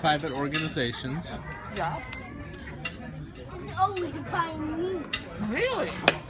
private organizations. Yeah. Only to find me. Really?